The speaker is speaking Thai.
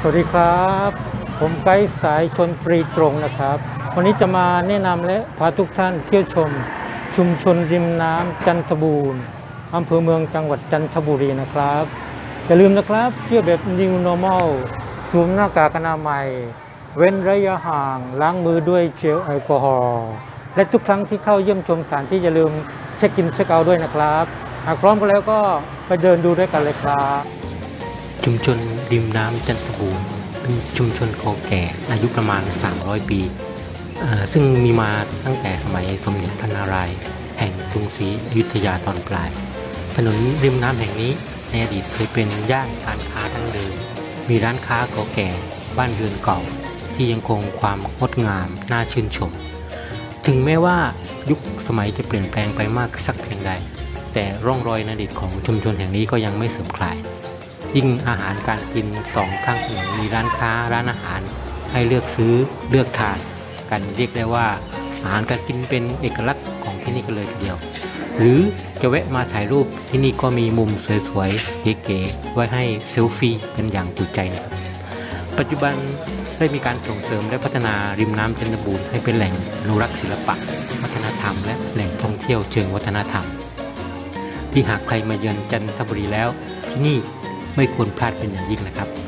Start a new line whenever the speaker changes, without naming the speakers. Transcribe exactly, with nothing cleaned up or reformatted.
วัสดีครับผมไกด์สายชนฟรีตรงนะครับวันนี้จะมาแนะนำและพาทุกท่านเที่ยวชมชุมชนริมน้ำจันทบูรณ์อำเภอเมืองจังหวัดจันทบุรีนะครับอย่าลืมนะครับเที่ยวแบบ New Normal สวมหน้ากากอนามัยเว้นระยะห่างล้างมือด้วยเจลแอลกอฮอล์และทุกครั้งที่เข้าเยี่ยมชมสถานที่อย่าลืมเช็คอินเช็คเอาท์ด้วยนะครับหากพร้อมกันแล้วก็ไปเดินดูด้วยกันเลยครับ
ชุมชนริมน้ำจันทบูรณ์เป็นชุมชนเก่าแก่อายุประมาณสามร้อยปีซึ่งมีมาตั้งแต่สมัยสมเด็จพระนารายณ์แห่งกรุงศรีอยุธยาตอนปลายถนนริมน้ำแห่งนี้ในอดีตเคยเป็นย่านการค้าดั้งเดิมมีร้านค้าเก่าแก่บ้านเรือนเก่าที่ยังคงความงดงามน่าชื่นชมถึงแม้ว่ายุคสมัยจะเปลี่ยนแปลงไปมากสักเพียงใดแต่ร่องรอยในอดีตของชุมชนแห่งนี้ก็ยังไม่เสื่อมคลายยิ่งอาหารการกินสองข้างถนนมีร้านค้าร้านอาหารให้เลือกซื้อเลือกทานกันเรียกได้ว่าอาหารการกินเป็นเอกลักษณ์ของที่นี่กันเลยทีเดียวหรือจะแวะมาถ่ายรูปที่นี่ก็มีมุมสวยๆเก๋ๆไว้ให้เซลฟี่กันอย่างจุใจนะครับปัจจุบันได้มีการส่งเสริมและพัฒนาริมน้ำจันทบูรณ์ให้เป็นแหล่งอนุรักษ์ศิลปะวัฒนธรรมและแหล่งท่องเที่ยวเชิงวัฒนธรรมที่หากใครมาเยือนจันทบุรีแล้วที่นี่ไม่ควรพลาดเป็นอย่างยิ่งนะครับ